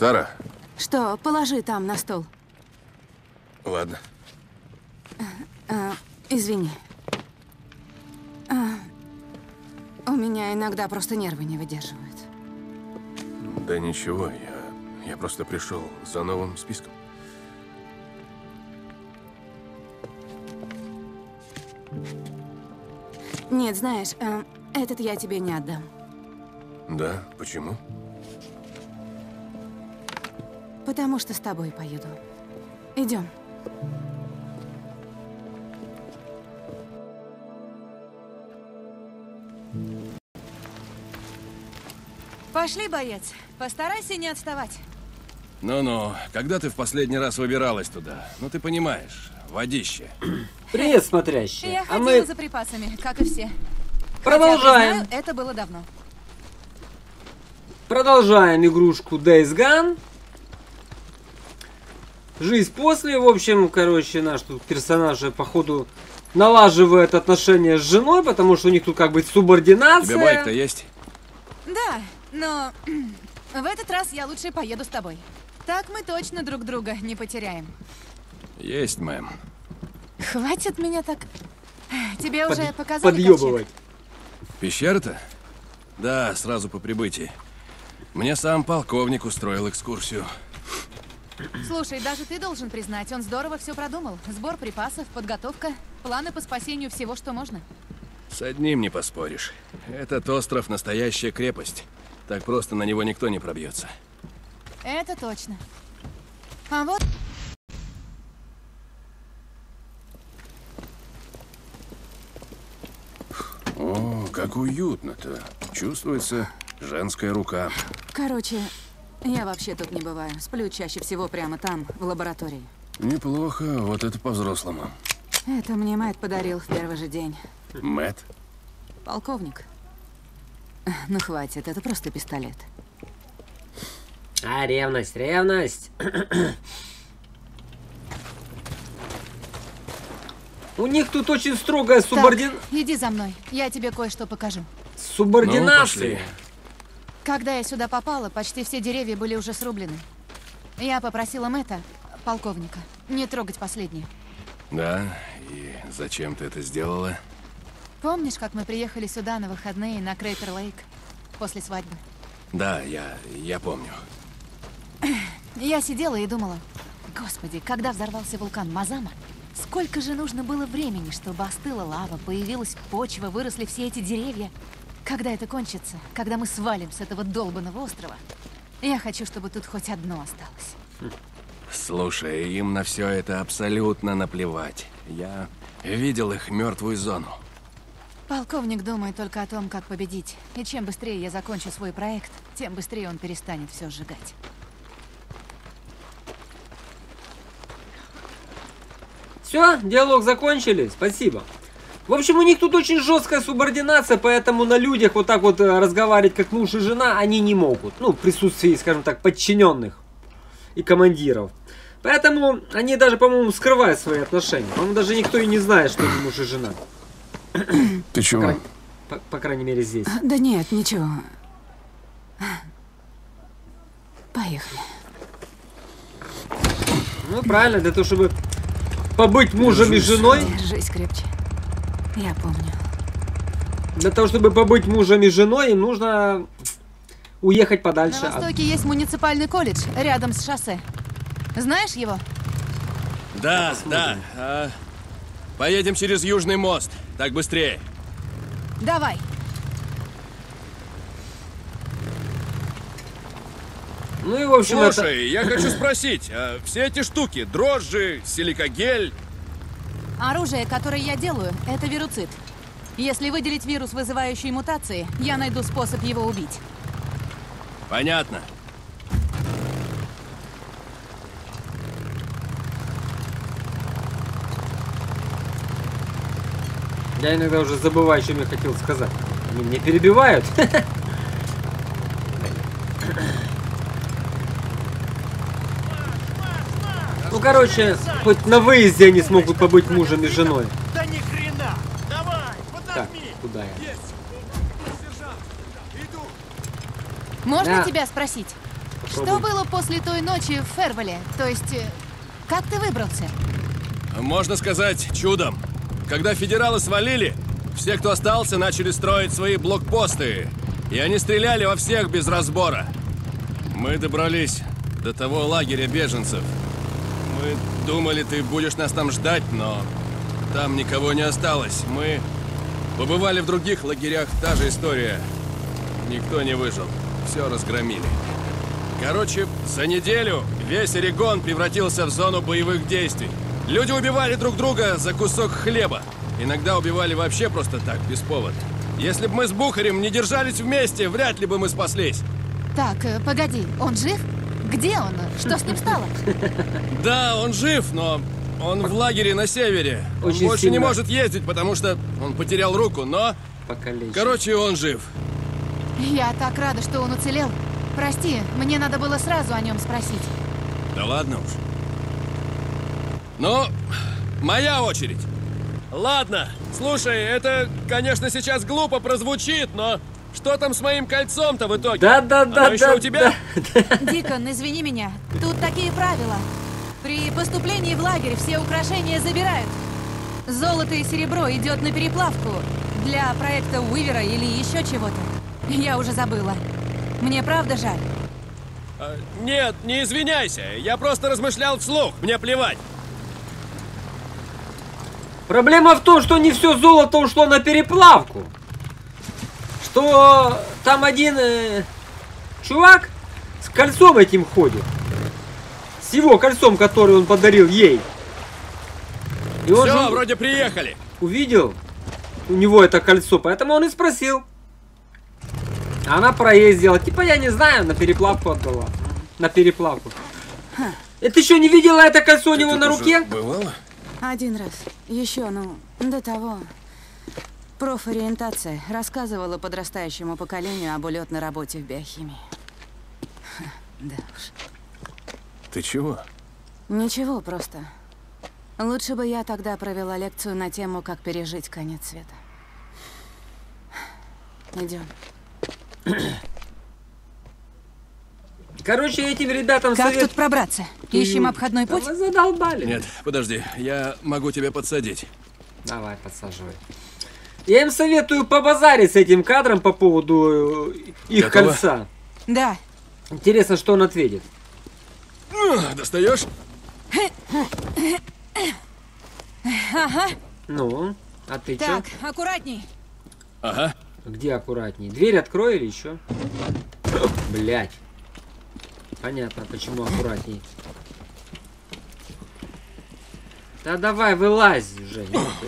Сара. Что, положи там на стол. Ладно. Извини. У меня иногда просто нервы не выдерживают. Да ничего, я просто пришел за новым списком. Нет, знаешь, этот я тебе не отдам. Да? Почему? Потому что с тобой поеду. Идем. Пошли, боец. Постарайся не отставать. Ну-ну, когда ты в последний раз выбиралась туда? Ну ты понимаешь, водище. Привет, смотрящие. Я ходила за припасами, как и все. Продолжаем. Хотя, признаю, это было давно. Продолжаем игрушку Days Gone. Жизнь после. В общем, короче, наш тут персонаж, походу, налаживает отношения с женой, потому что у них тут как бы субординация. Тебе байк-то есть? Да, но в этот раз я лучше поеду с тобой. Так мы точно друг друга не потеряем. Есть, мэм. Хватит меня так. Тебе уже показали подъебывать. Пещера-то? Да, сразу по прибытии. Мне сам полковник устроил экскурсию. ковчег? Слушай, даже ты должен признать, он здорово все продумал. Сбор припасов, подготовка, планы по спасению всего, что можно. С одним не поспоришь. Этот остров — настоящая крепость. Так просто на него никто не пробьется. Это точно. А вот... О, как уютно-то. Чувствуется женская рука. Короче, я вообще тут не бываю. Сплю чаще всего прямо там, в лаборатории. Неплохо, вот это по-взрослому. Это мне Мэтт подарил в первый же день. Мэтт? Полковник. Ну хватит, это просто пистолет. А, ревность, ревность. У них тут очень строгая субординация. Иди за мной, я тебе кое-что покажу. Субординация. Ну, пошли. Когда я сюда попала, почти все деревья были уже срублены. Я попросила Мэтта, полковника, не трогать последние. Да, и зачем ты это сделала? Помнишь, как мы приехали сюда на выходные на Крейпер-Лейк после свадьбы? Да, я помню. Я сидела и думала, господи, когда взорвался вулкан Мазама, сколько же нужно было времени, чтобы остыла лава, появилась почва, выросли все эти деревья. Когда это кончится, когда мы свалим с этого долбанного острова, я хочу, чтобы тут хоть одно осталось. Слушай, им на все это абсолютно наплевать. Я видел их мертвую зону. Полковник думает только о том, как победить. И чем быстрее я закончу свой проект, тем быстрее он перестанет все сжигать. Все, диалог закончили, спасибо. В общем, у них тут очень жесткая субординация, поэтому на людях вот так вот разговаривать как муж и жена они не могут. Ну, в присутствии, скажем так, подчиненных и командиров. Поэтому они даже, по-моему, скрывают свои отношения. По-моему, даже никто и не знает, что они муж и жена. Ты чего? По крайней мере, здесь. Да нет, ничего. Поехали. Ну, правильно, для того, чтобы побыть мужем и женой. Держись крепче. Я помню. Для того, чтобы побыть мужем и женой, им нужно уехать подальше. На востоке есть муниципальный колледж, рядом с шоссе. Знаешь его? Да, да. Поедем через Южный мост. Так быстрее. Давай. Ну и в общем Слушай, я хочу спросить, все эти штуки, дрожжи, силикагель... Оружие, которое я делаю, это вируцид. Если выделить вирус, вызывающий мутации, я найду способ его убить. Понятно. Я иногда уже забываю, чем я хотел сказать. Они меня перебивают. Ну, короче, хоть на выезде они смогут побыть мужем и женой. Да ни хрена! Давай, Так, подожми! куда я? Есть! Сержант, иду! Можно Да. тебя спросить? Что было после той ночи в Фервеле? То есть, как ты выбрался? Можно сказать, чудом. Когда федералы свалили, все, кто остался, начали строить свои блокпосты. И они стреляли во всех без разбора. Мы добрались до того лагеря беженцев. Мы думали, ты будешь нас там ждать, но там никого не осталось. Мы побывали в других лагерях, та же история. Никто не выжил. Все разгромили. Короче, за неделю весь Орегон превратился в зону боевых действий. Люди убивали друг друга за кусок хлеба. Иногда убивали вообще просто так, без повода. Если бы мы с Бухарем не держались вместе, вряд ли бы мы спаслись. Так, погоди, он жив? Где он? Что с ним стало? Да, он жив, но он в лагере на севере. Очень Он больше сильно. не может ездить, потому что он потерял руку, но... Покалечен. Короче, он жив. Я так рада, что он уцелел. Прости, мне надо было сразу о нем спросить. Да ладно уж. Ну, моя очередь. Ладно, слушай, это, конечно, сейчас глупо прозвучит, но что там с моим кольцом-то в итоге? Да. Оно еще у тебя? Дикон, извини меня, тут такие правила. При поступлении в лагерь все украшения забирают. Золото и серебро идет на переплавку. Для проекта Уивера или еще чего-то. Я уже забыла. Мне правда жаль. Нет, не извиняйся. Я просто размышлял вслух. Мне плевать. Проблема в том, что не все золото ушло на переплавку. Что там один чувак с кольцом этим ходит. С его кольцом, который он подарил ей. И он Все, же вроде приехали. увидел у него это кольцо, поэтому он и спросил. А она проездила. Типа, я не знаю, на переплавку отдала. На переплавку. Ты еще не видела это кольцо у него на руке? Бывало? Один раз. Еще, до того. Профориентация рассказывала подрастающему поколению об улетной работе в биохимии. Да уж. Ты чего? Ничего, просто. Лучше бы я тогда провела лекцию на тему, как пережить конец света. Идем. Короче, этим ребятам Как совет... тут пробраться? Ищем обходной Да путь? вы задолбали. Нет, подожди. Я могу тебя подсадить. Давай, подсаживай. Я им советую побазарить с этим кадром по поводу их Готово? кольца. Да. Интересно, что он ответит. Достаешь? Ага. Ну, а ты чё? Так, аккуратней. Ага. Где аккуратней? Дверь открой или еще? Блять. Понятно, почему аккуратней. Да давай, вылазь уже.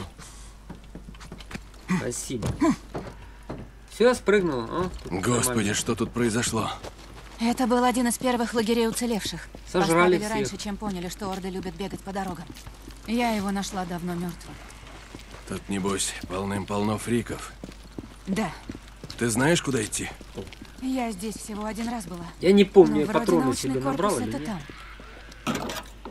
Спасибо. Все, спрыгнул. О, тут Господи, нормально. что тут произошло? Это был один из первых лагерей уцелевших. Сожрали Поставили всех. раньше, чем поняли, что орды любят бегать по дорогам. Я его нашла давно мертвым. Тут, небось, полным-полно фриков. Да. Ты знаешь, куда идти? Я здесь всего один раз была. Я не помню, Ну, я вроде патроны научный себе корпус набрал или это нет? там.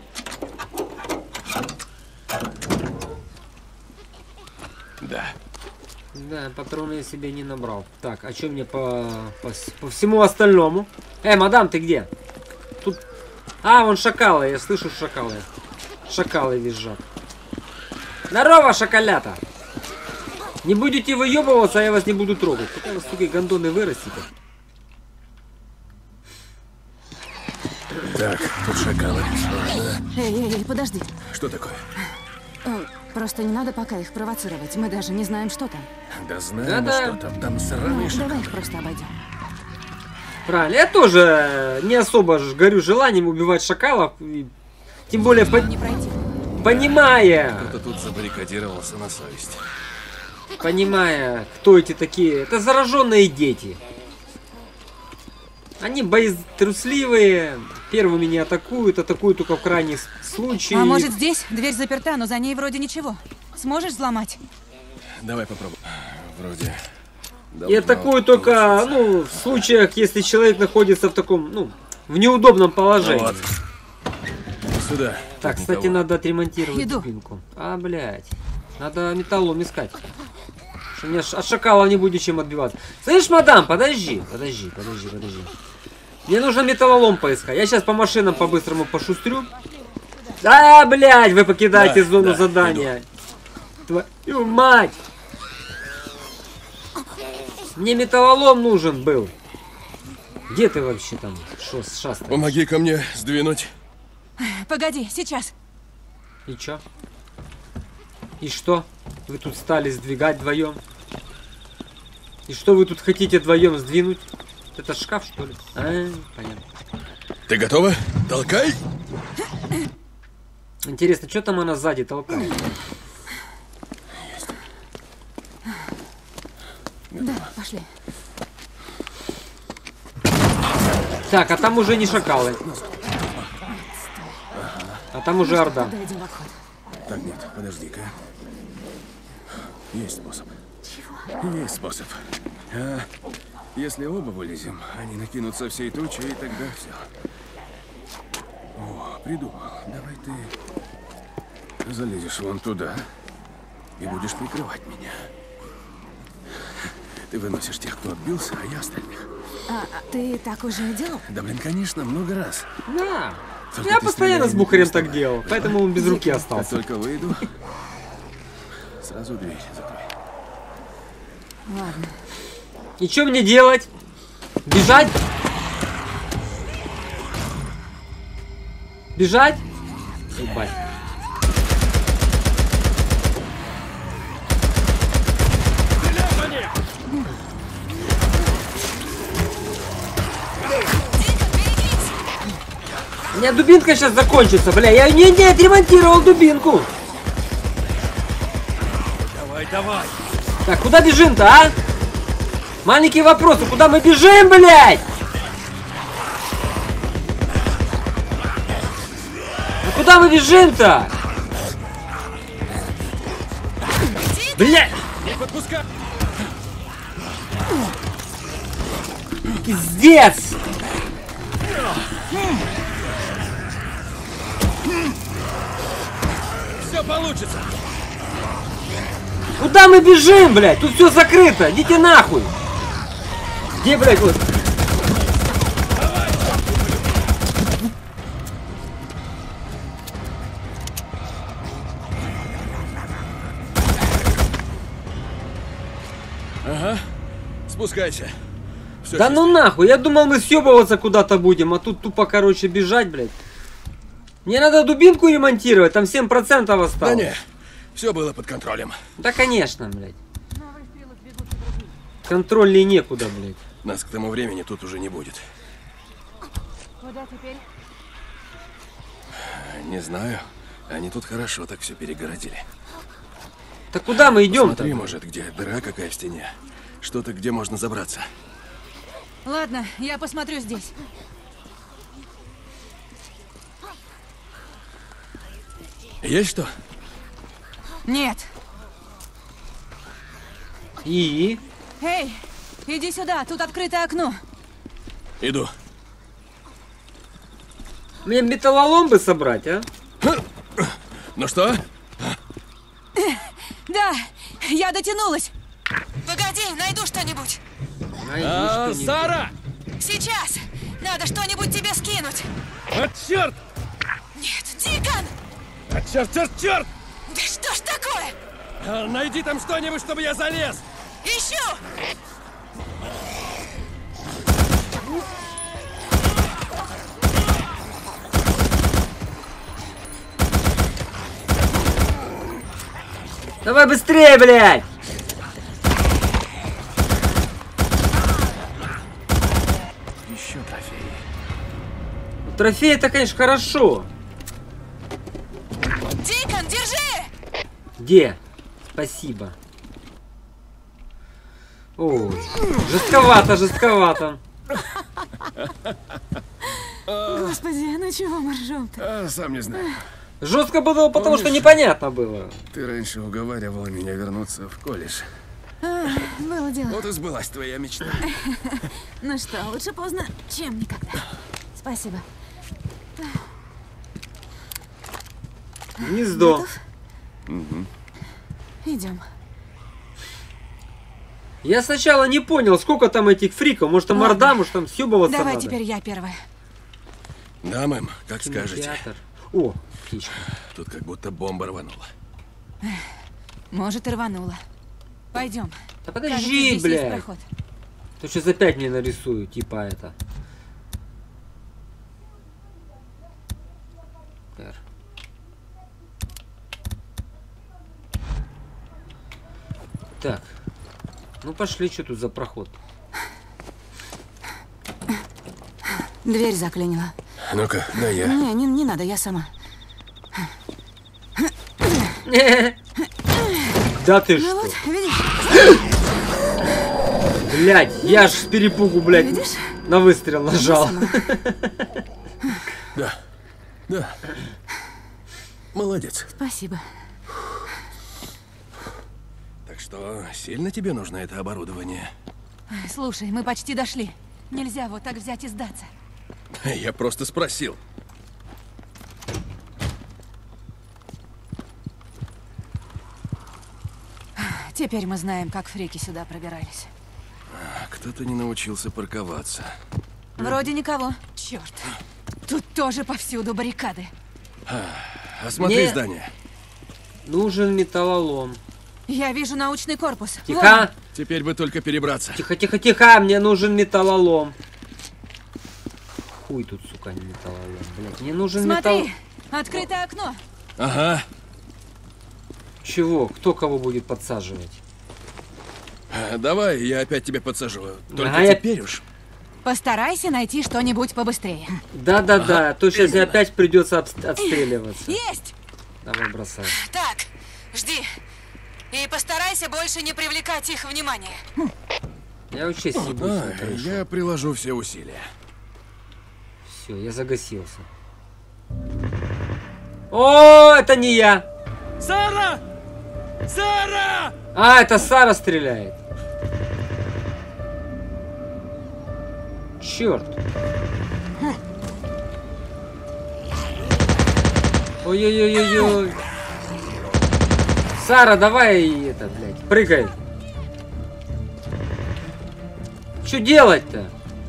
Да. Да, патроны я себе не набрал. Так, а что мне по всему остальному? Мадам, ты где? Тут... А, вон шакалы, я слышу шакалы. Шакалы визжат. Здорово, шакалята! Не будете выебываться, а я вас не буду трогать. Пока вы, сука, гондоны вырастите. Так, тут шакалы. Эй, подожди. Что такое? Просто не надо пока их провоцировать. Мы даже не знаем, что там. Да знаем, Да-да. что там. Там сраные шакалы. Давай их просто обойдем. Правильно, я тоже не особо горю желанием убивать шакалов. И тем более, Не пройти. понимая, Кто-то тут забаррикадировался на совесть. понимая, кто эти такие. Это зараженные дети. Они боетрусливые, первыми не атакуют, атакуют только в крайних случаях. А может здесь? Дверь заперта, но за ней вроде ничего. Сможешь взломать? Давай попробуем. Вроде... И должно атакуют только, получиться. ну, в случаях, если человек находится в таком, ну, в неудобном положении. Вот. Сюда. Так, Тут кстати, никого. надо отремонтировать Иду. спинку. А, блядь. Надо металлом искать. Что мне от шакала не будет чем отбиваться. Слышь, мадам, подожди. Мне нужно металлолом поискать. Я сейчас по машинам по-быстрому пошустрю. Да, блядь, вы покидаете зону задания. Твою мать! Мне металлолом нужен был. Где ты вообще там шастаешь? Помоги ко мне сдвинуть. Погоди, сейчас. И чё? И что? Вы тут стали сдвигать вдвоем? И что вы тут хотите вдвоем сдвинуть? Это шкаф, что ли? Понятно. Ты готова? Толкай! Интересно, что там она сзади толкает? Да, пошли. Так, а там уже не шакалы. А там уже орда. Дойдем в обход. Так, нет, подожди-ка. Есть способ. Чего? Есть способ. Если оба вылезем, они накинутся всей тучей, и тогда все. О, придумал. Давай ты залезешь вон туда и будешь прикрывать меня. Ты выносишь тех, кто отбился, а я остальных. А ты так уже делал? Да, блин, конечно, много раз. Да. Только Я ты постоянно с стреляй, Бухарем не так вставай. делал, поэтому он без руки Как остался. только выйду, сразу дверь закрой. Ладно. И что мне делать? Бежать? Бежать? Ебать. У меня дубинка сейчас закончится, бля. Я не отремонтировал дубинку. Давай, давай! Так, куда бежим-то, а? Маленькие вопросы. Куда мы бежим, блядь? А куда мы бежим-то? Блядь! Не подпускай! Пиздец! Все получится! Куда мы бежим, блядь? Тут все закрыто. Идите нахуй. Где, блядь, вот? Ага. Спускайся. Всё Да чисто. ну нахуй. Я думал, мы съебываться куда-то будем, а тут тупо, короче, бежать, блядь. Мне надо дубинку ремонтировать, там 7% осталось. Да не, все было под контролем. Да, конечно, блядь. Контроль некуда, блядь. Нас к тому времени тут уже не будет. Куда теперь? Не знаю. Они тут хорошо так все перегородили. Так куда мы идем-то? Смотри, может, где дыра какая в стене. Что-то, где можно забраться. Ладно, я посмотрю здесь. Есть что? Нет. И? Эй, иди сюда, тут открытое окно. Иду. Мне металлолом бы собрать, а? Ну что? Да, я дотянулась. Погоди, найду что-нибудь. Сара! Сейчас. Надо что-нибудь тебе скинуть. А, черт! Нет, Дикон! А, черт, черт, черт! Да что ж такое? Найди там что-нибудь, чтобы я залез! Ищу! Давай быстрее, блядь! Еще трофеи. Трофей это, конечно, хорошо. Дикон, держи! Где? Спасибо. Ой, жестковато, жестковато. Господи, ну чего мы ржем-то? Сам не знаю. Жестко было, потому что Помнишь? непонятно было. Ты раньше уговаривала меня вернуться в колледж. Было дело. Вот и сбылась твоя мечта. Ну что, лучше поздно, чем никогда. Спасибо. Гнездо. Идем. Я сначала не понял, сколько там этих фриков. Может там Ладно. орда, может там съебываться Давай надо. теперь я первая. Да, мэм, как скажете. Кинотеатр. О, птичка. Тут как будто бомба рванула. Может, и рванула. Пойдем. Да Кажется, подожди, здесь есть блядь. проход. То сейчас опять мне нарисую, типа это. R. Так. Ну пошли, что тут за проход? Дверь заклинила. Ну-ка, да я. Не надо, я сама. Да ты Ну что? вот, видишь? Блядь, я ж с перепугу, блядь, Видишь? на выстрел нажал. Да. Да. Молодец. Спасибо. Так что, сильно тебе нужно это оборудование? Слушай, мы почти дошли. Нельзя вот так взять и сдаться. Я просто спросил. Теперь мы знаем, как фрики сюда пробирались. Кто-то не научился парковаться. Вроде никого. Черт. Тут тоже повсюду баррикады. Осмотри Не. здание. Нужен металлолом. Я вижу научный корпус. Вон. Тихо, Теперь бы только перебраться. тихо, тихо, тихо, мне нужен металлолом. Хуй тут, сука, не металлолом, блядь. Мне нужен металлолом. Смотри, открытое окно. Ага. Чего? Кто кого будет подсаживать? Давай, я опять тебя подсаживаю. Только Ага, я- теперь уж. Постарайся найти что-нибудь побыстрее. Да-да-да, а то сейчас именно. опять придется отстреливаться. Есть! Давай бросай. Так, жди. И постарайся больше не привлекать их внимание. Я вообще съебусь на крышу. Я приложу все усилия. Все, я загасился. О, это не я. Сара! Сара! А, это Сара стреляет. Черт. Ой-ой-ой-ой-ой. Сара, давай это, блядь, прыгай. Что делать-то?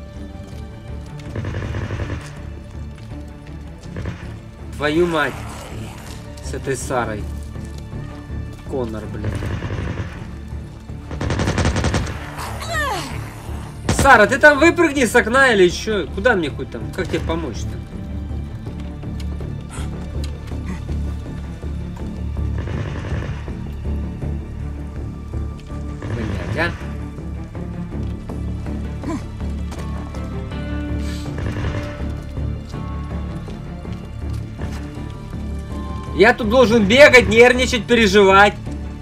Твою мать. С этой Сарой. Коннор, блядь. Сара, ты там выпрыгни с окна или что? Куда мне хоть там? Как тебе помочь-то? Блядь, а? Я тут должен бегать, нервничать, переживать.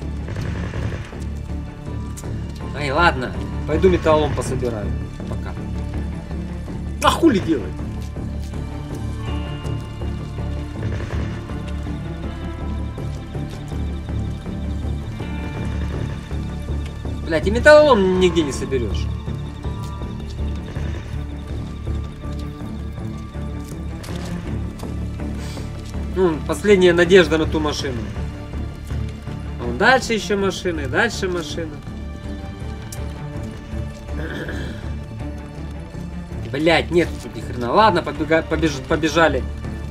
Ай, ладно. Пойду металлолом пособираю. Пока. А хули делать? Блять, и металлолом нигде не соберешь. Ну, последняя надежда на ту машину. А вон дальше еще машины, дальше машины. Блять, нет тут ни хрена. Ладно, побежали.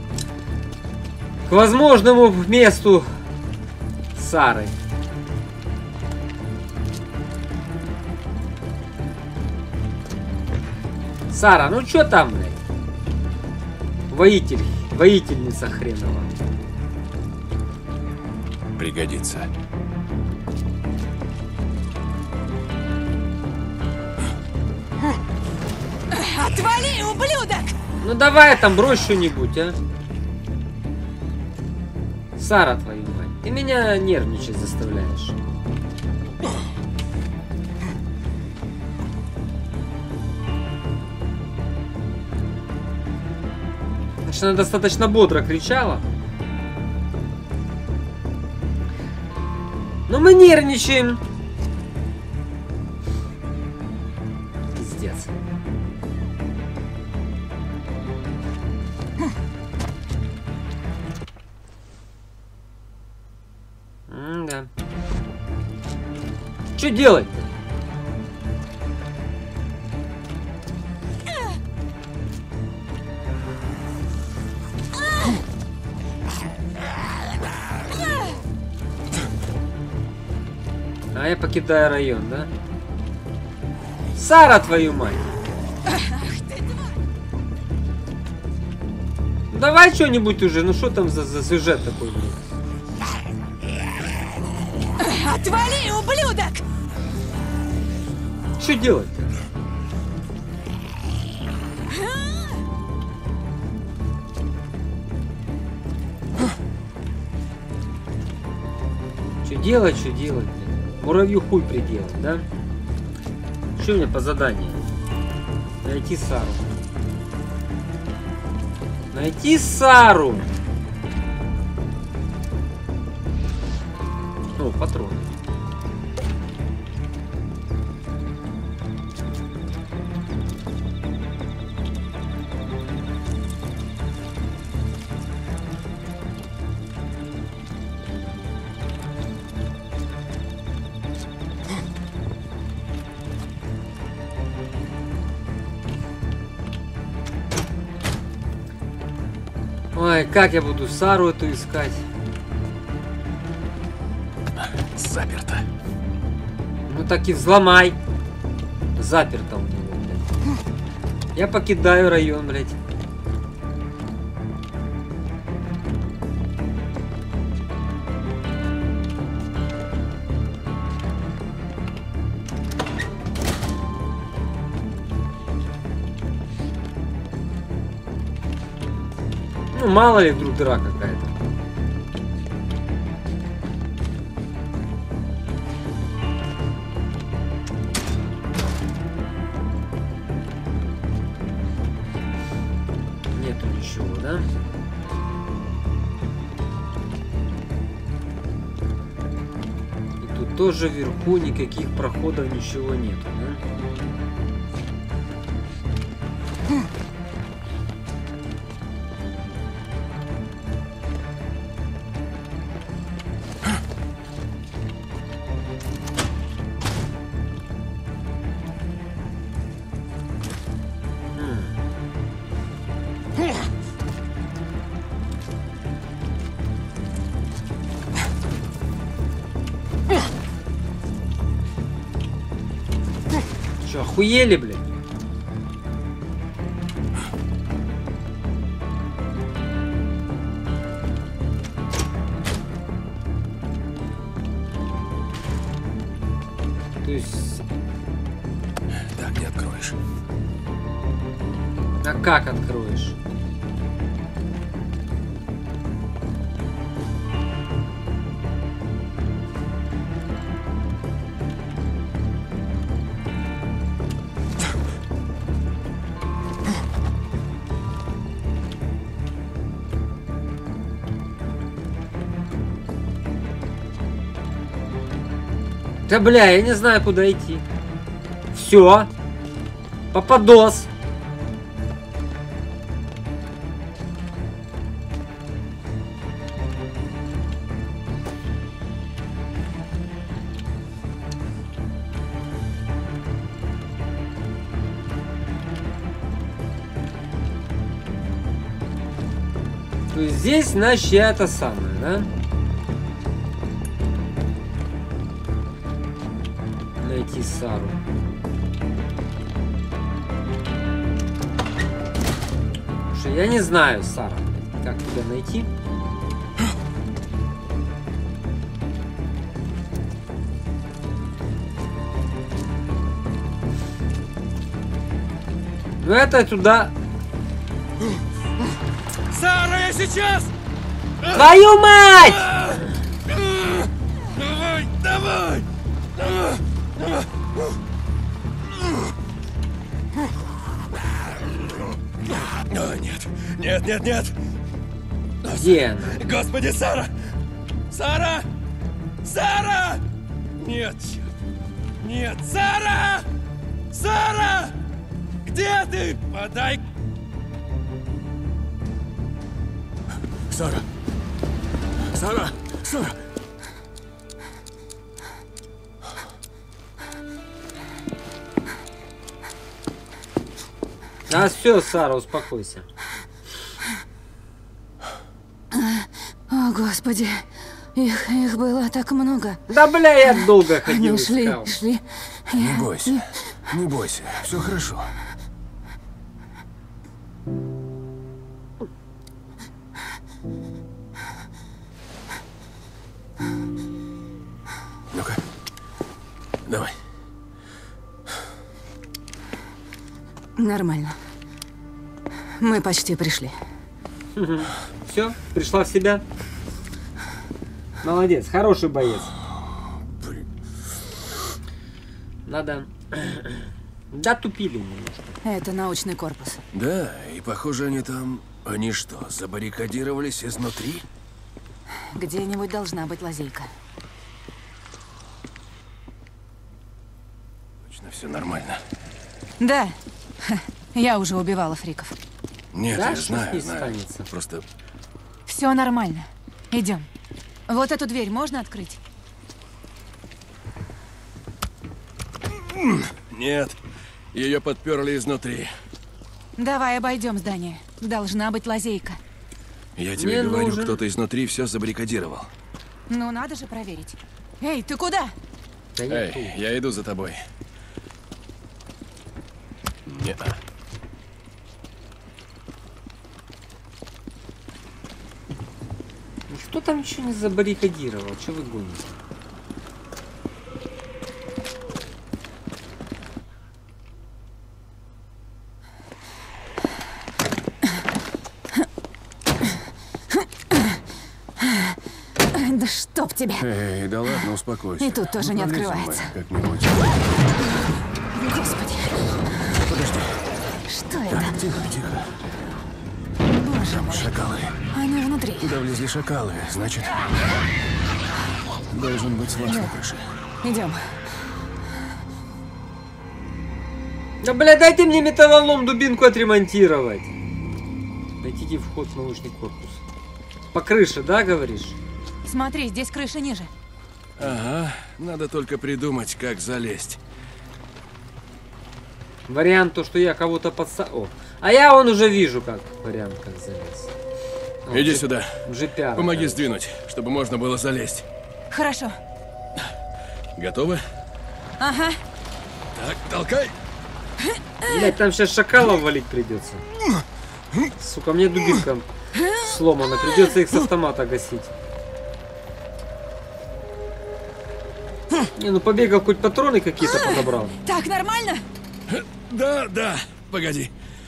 К возможному месту Сары. Сара, ну чё там, блядь? Воительница хренова. Пригодится. Отвали, ублюдок! Ну давай там брось что-нибудь, а. Сара, твою мать, ты меня нервничать заставляешь. Значит, она достаточно бодро кричала. Но мы нервничаем. Пиздец. Да. Что делать-то? я покидаю район, да? Сара, твою мать! Давай что-нибудь уже, ну что там за сюжет такой, блин? Отвали, ублюдок! Что делать-то? Что делать? Муравью хуй приделать, да? Что у меня по заданию? Найти Сару. Найти Сару! О, патроны. Ой, как я буду Сару эту искать? Заперто. Ну так и взломай. Заперто у него, блядь. Я покидаю район, блядь. Ну, мало ли вдруг дыра какая-то. Нету ничего, да? И тут тоже вверху никаких проходов, ничего нету, да? Че, охуели, блядь? То есть... Так не откроешь. А как откроешь? Да бля, я не знаю, куда идти. Все. Попадос. То есть здесь, значит, это самое, да? Найти Сару. Слушай, я не знаю, Сара, как тебя найти. Ну это туда. Сара, я сейчас! Твою мать! Давай, давай! О, нет, нет, нет, нет! Где она? Господи, Сара! Сара! Сара! Нет, черт! Нет, Сара! Сара! Где ты? Подай! Сара! Сара! Сара! А все, Сара, успокойся. О, Господи. Их было так много. Да бля, я долго ходил. Они шли, искал. шли. Не бойся, не бойся, все хорошо. Ну-ка, давай. Нормально. Мы почти пришли. Все, пришла в себя. Молодец, хороший боец. Надо... Да, тупили немножко. Это научный корпус. Да, и похоже, они там... Они что, забаррикадировались изнутри? Где-нибудь должна быть лазейка. Точно все нормально. Да. Я уже убивала фриков. Нет, Да, я что с знаю, ней знаю. станется? Просто Все нормально. Идем. Вот эту дверь можно открыть? Нет, ее подперли изнутри. Давай обойдем здание. Должна быть лазейка. Я тебе Мне говорю, нужен- кто-то изнутри все забаррикадировал. Ну, надо же проверить. Эй, ты куда? Да не Эй, я иду за тобой. Не-а. Кто там еще не забаррикадировал? Че вы гоните? Да чтоб тебя. Эй, да ладно, успокойся. И тут тоже не Полезем мы открывается. как-нибудь. Господи, Подожди. что это? Тихо, тихо. Боже мой. Шакалы. Они внутри. Туда влезли шакалы, значит... Должен быть слаз на крыше. Идем. Да, бля, дайте мне металлолом дубинку отремонтировать. Найдите вход в научный корпус. По крыше, да, говоришь? Смотри, здесь крыша ниже. Ага, надо только придумать, как залезть. Вариант то, что я кого-то подставил. А я вон уже вижу, как вариант, как залез. О, Иди джи- сюда. джипяра, Помоги короче. сдвинуть, чтобы можно было залезть. Хорошо. Готовы? Ага. Так, толкай. Блять, там сейчас шакалов валить придется. Сука, мне дубинка сломана. Придется их с автомата гасить. Не, ну побегал, хоть патроны какие-то подобрал. Так, нормально? Да, да. Погоди.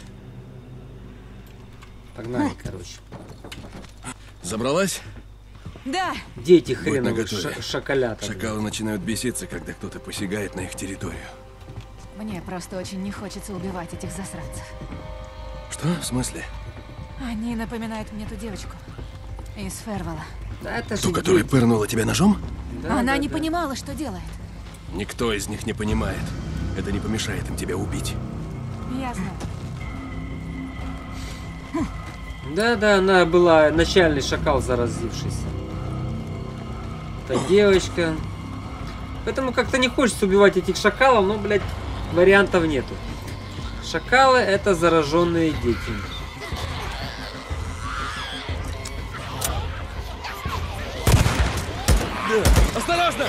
Погнали, короче. Забралась? Да. Дети Будь хреновые, наготове. шоколята. Шакалы начинают беситься, когда кто-то посягает на их территорию. Мне просто очень не хочется убивать этих засранцев. Что? В смысле? Они напоминают мне ту девочку из Фервелла. Да, это же Ту, которая дети. пырнула тебя ножом? Да, Она да, не да. понимала, что делает. Никто из них не понимает. Это не помешает им тебя убить. Я знаю. Да, она была начальный шакал заразившийся. Это девочка. Поэтому как-то не хочется убивать этих шакалов, но, блядь, вариантов нету. Шакалы — это зараженные дети. Осторожно!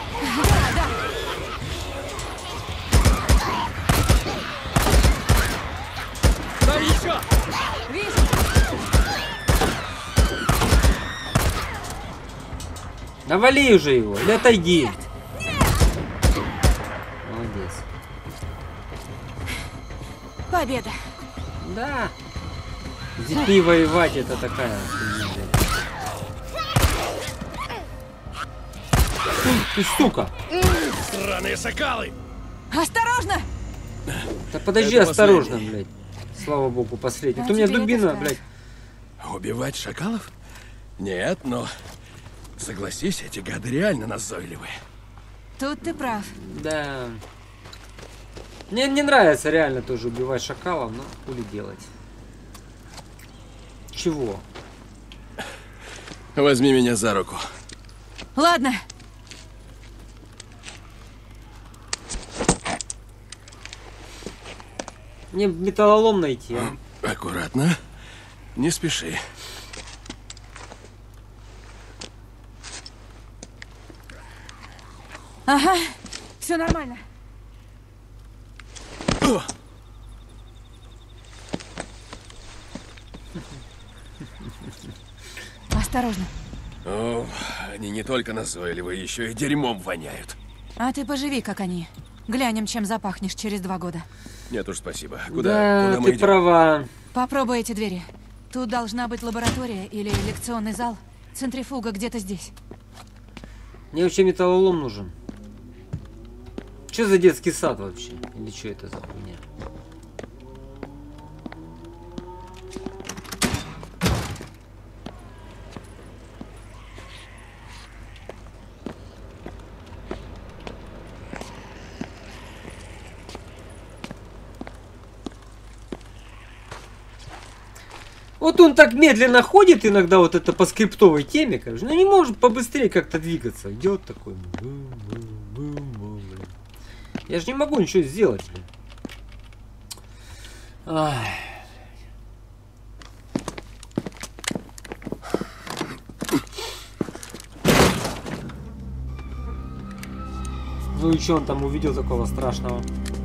Там еще! Вижу. Навали уже его, или отойди. Молодец. Победа. Да. С детьми воевать — это такая хуйня, блядь. Ты, сука! Сраные шакалы! Осторожно! Да подожди, Это осторожно, последний. блядь. Слава богу, последний. А А то у меня теперь это дубина, страх. блядь. Убивать шакалов? Нет, но... Согласись, эти гады реально назойливые. Тут ты прав. Да. Мне не нравится реально тоже убивать шакалов, но хули делать. Чего? Возьми меня за руку. Ладно. Мне металлолом найти, а? Аккуратно. Не спеши. Ага, все нормально. Осторожно. О, они не только назойливые, еще и дерьмом воняют. А ты поживи, как они. Глянем, чем запахнешь через 2 года. Нет уж, спасибо. Да, Куда мы ты идем? права. Попробуй эти двери. Тут должна быть лаборатория или лекционный зал. Центрифуга где-то здесь. Мне вообще металлолом нужен. Что за детский сад вообще? Или что это за хуйня? Вот он так медленно ходит иногда, вот это по скриптовой теме, короче. Ну не может побыстрее как-то двигаться. Идет такой. Я же не могу ничего сделать, блин. Ай. Ну и что он там увидел такого страшного?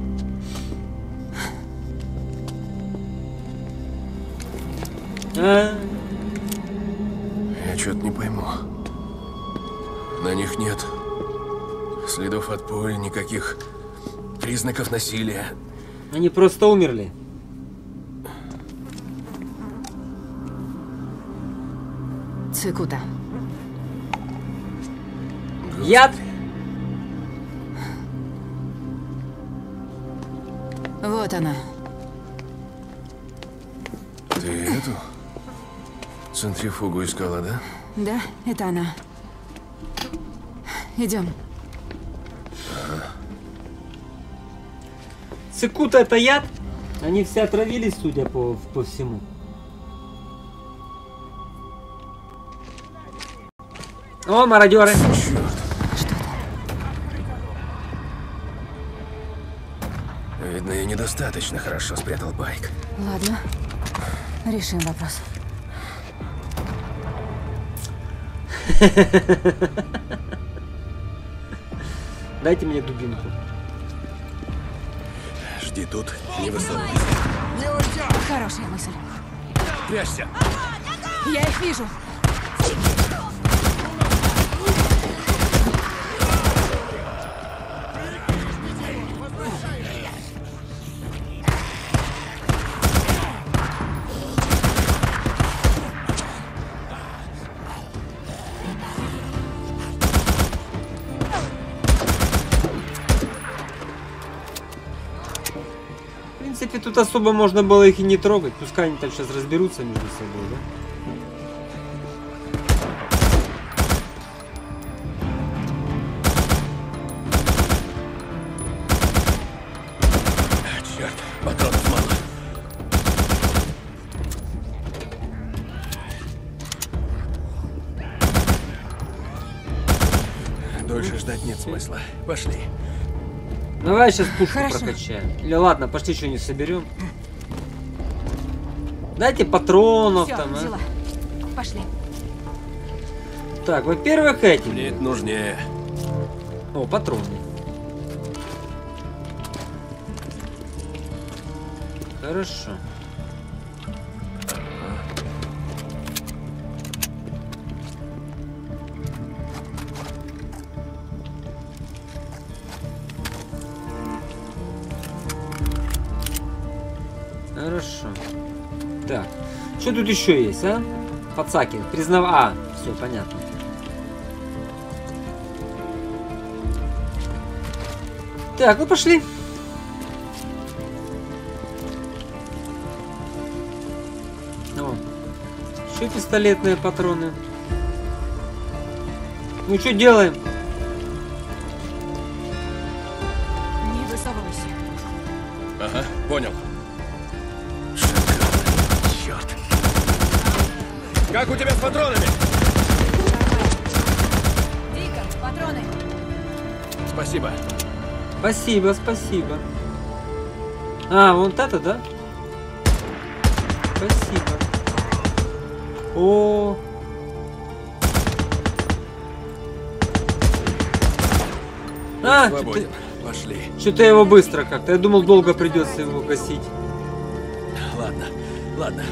Я что-то не пойму. На них нет следов от пули, никаких признаков насилия. Они просто умерли. Цикута. Яд? Вот она. Ты эту центрифугу искала, да? Да, это она. Идем. Цикута это яд? Они все отравились, судя по всему. О, мародеры. Черт. Видно, я недостаточно хорошо спрятал байк. Ладно. Решим вопрос. Дайте мне дубинку. Жди тут, не высовывайся. Хорошая мысль. Прячься. Я их вижу. В принципе, тут особо можно было их и не трогать. Пускай они там сейчас разберутся между собой, да? Черт, патронов мало. Дольше ждать нет смысла. Пошли. Давай сейчас пушку Хорошо. прокачаем. Или ладно, пошли что-нибудь соберем. Дайте патронов Все, там, а. взяла. Пошли. Так, во-первых, эти. Мне это нужнее. О, патроны. Хорошо. Хорошо. Так. Что тут еще есть, а? Пацаки. А, все, понятно. Так, ну пошли. О, еще пистолетные патроны. Ну что делаем? Не высовывайся. Ага, понял. Черт. Как у тебя с патронами? Дикон, патроны. Спасибо. Спасибо, спасибо. А, вот это, да? Спасибо. О. А, Свободен. Пошли. что-то его быстро как-то. Я думал, долго придется его гасить. Ладно, ладно.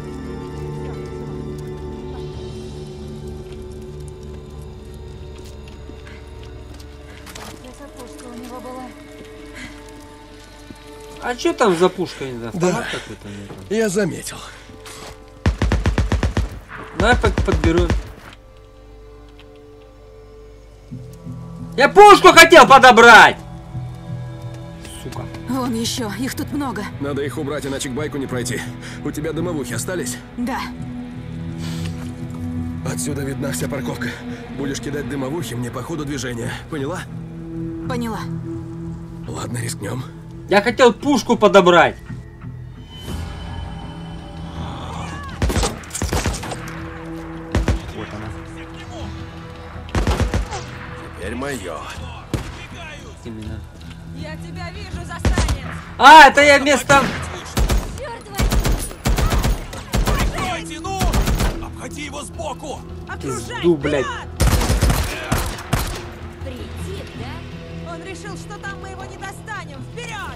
А что там за пушка? Не знаю, автомат Да. какой-то у него там. Я заметил. Давай подберу. Я пушку хотел подобрать! Сука. Вон еще, их тут много. Надо их убрать, иначе к байку не пройти. У тебя дымовухи остались? Да. Отсюда видна вся парковка. Будешь кидать дымовухи мне по ходу движения. Поняла? Поняла. Ладно, рискнем. Я хотел пушку подобрать. Вот она. Теперь мое. Именно. Я тебя вижу, засранец! А, это я вместо... Прикройте, ну! Обходи его сбоку! Пизду, блядь. Притик, да? Он решил, что там мы его не достанем! Вперед!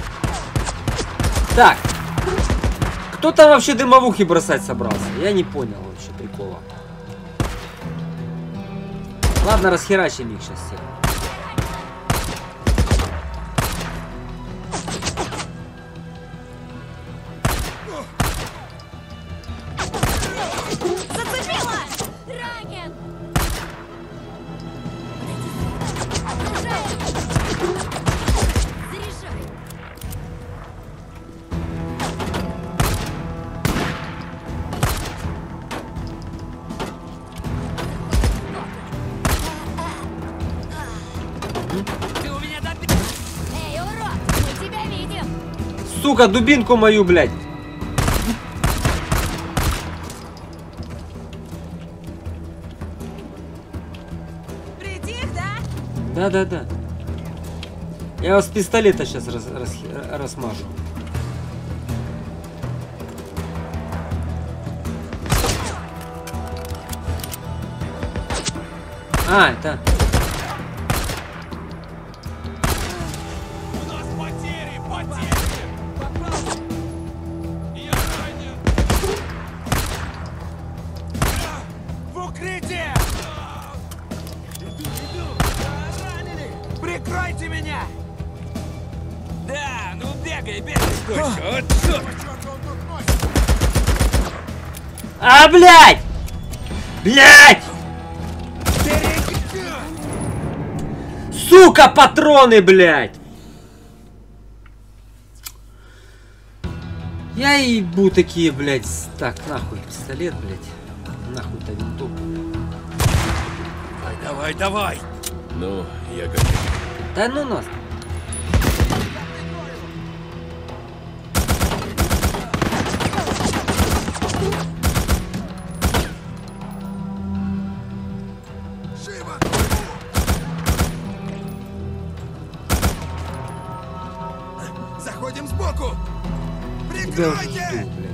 Так. Кто там вообще дымовухи бросать собрался? Я не понял вообще прикола. Ладно, расхерачим их сейчас всех. Зацепила! Ранен! Заряжай! Эй, урод! Мы тебя видим! Сука, дубинку мою, блядь. Притих, да? Да-да-да. Я вас с пистолета сейчас размажу. А, это... У нас потери! Потери! Я ранен! В укрытие! Иду! Ранены! Прикройте меня! Да, ну бегай, бегай! А, блядь! Блядь! Сука, патроны, блядь! Я ебу такие, блядь. Так, нахуй пистолет, блядь. Нахуй-то винтовку. Давай, давай! Ну, я готов. Да ну нас. Заходим сбоку! Тебя уже жду, блядь.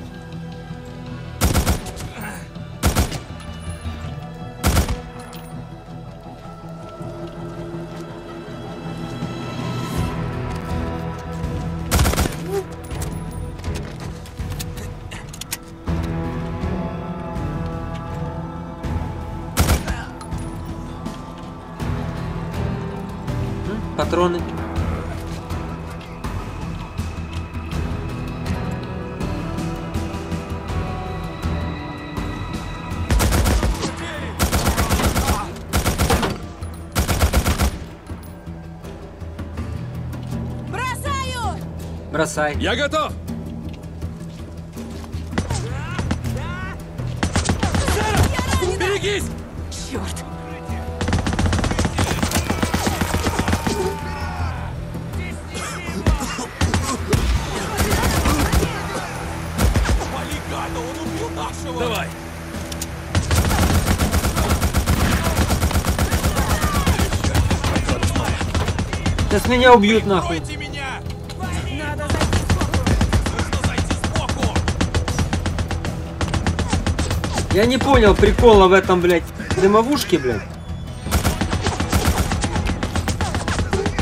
Патроны. Бросаю! Бросай. Я готов! Берегись! Черт! Вали гада, он убил нашего! Давай! Сейчас меня убьют, нахуй. Прикройте меня! Надо зайти сбоку! Нужно зайти сбоку! Я не понял прикола в этом, блядь, дымовушке, блядь.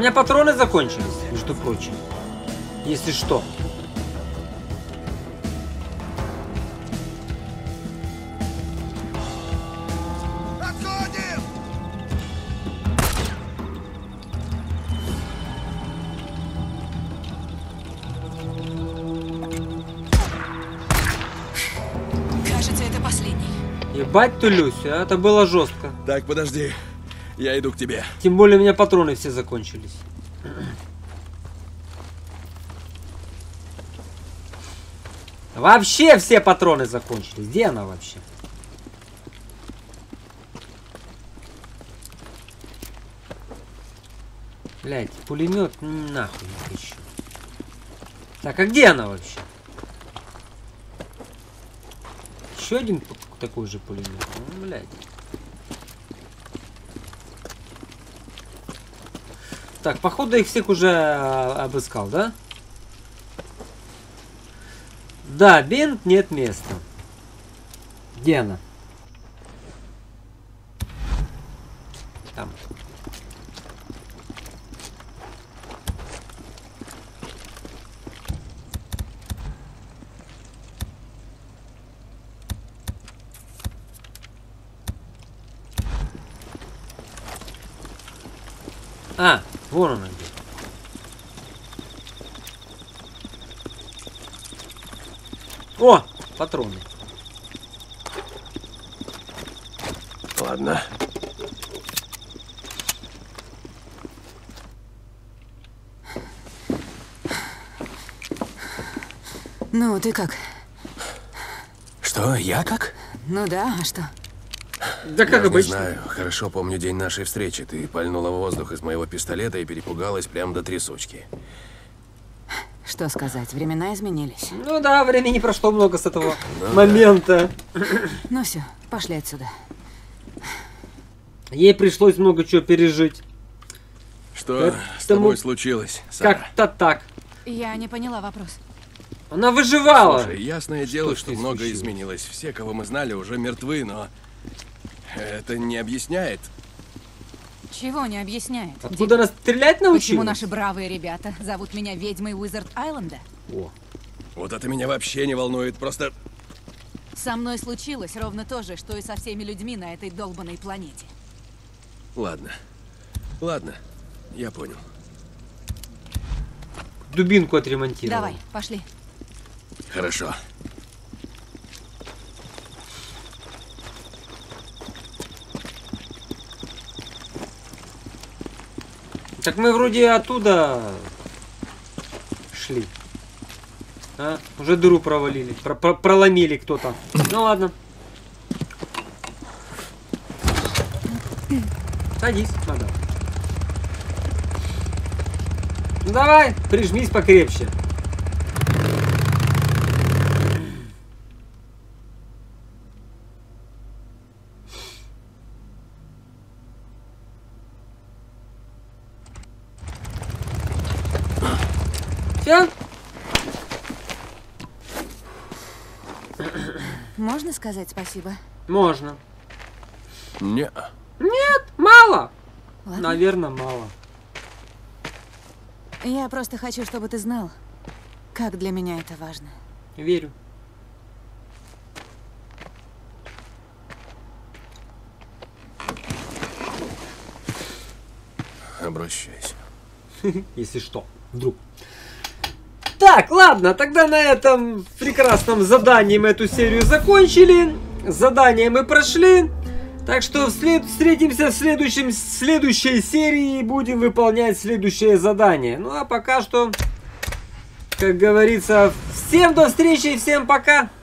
меня патроны закончились, между прочим. Если что. Отходим! Кажется, это последний. Ебать ту Люсю, а это было жестко. Так, подожди. Я иду к тебе. Тем более у меня патроны все закончились. Вообще все патроны закончились. Где она вообще? Блять, пулемет нахуй не хочу. Так, а где она вообще? Еще один такой же пулемет. Ну, блядь. Так, походу их всех уже обыскал, да? Да, бинт, нет места. Где она? Там. А, вон она где. О, патроны. Ладно. Ну, ты как? Что, я как? Ну да, а что? Да как Даже не обычно. знаю. Хорошо помню день нашей встречи. Ты пальнула в воздух из моего пистолета и перепугалась прямо до трясучки. Что сказать, времена изменились. Ну да, времени прошло много с этого момента. Ну все, пошли отсюда. Ей пришлось много чего пережить. Что с Этому- тобой случилось, Сара? Как-то так. Я не поняла вопрос. Она выживала. Слушай, ясное дело, что здесь многое случилось? изменилось. Все, кого мы знали, уже мертвы, но это не объясняет. Чего не объясняет? Откуда она стрелять научилась? Почему наши бравые ребята зовут меня ведьмой Уизард-Айленда? О. Вот это меня вообще не волнует. Просто Со мной случилось ровно то же, что и со всеми людьми на этой долбанной планете. ладно. Ладно, я понял. Дубинку отремонтировал. Давай, пошли. Хорошо. Так мы вроде оттуда шли. А? Уже дыру провалили. Проломили кто-то. Ну ладно. Садись, мадам. Ну давай, прижмись покрепче. Все? Можно сказать спасибо? Можно. Не. Нет, мало. Ладно. Наверное, мало. Я просто хочу, чтобы ты знал, как для меня это важно. Верю. Обращайся. Если что, вдруг. Так, ладно, тогда на этом прекрасном задании мы эту серию закончили. Задание мы прошли. Так что встретимся в следующей серии и будем выполнять следующее задание. Ну а пока что, как говорится, всем до встречи и всем пока.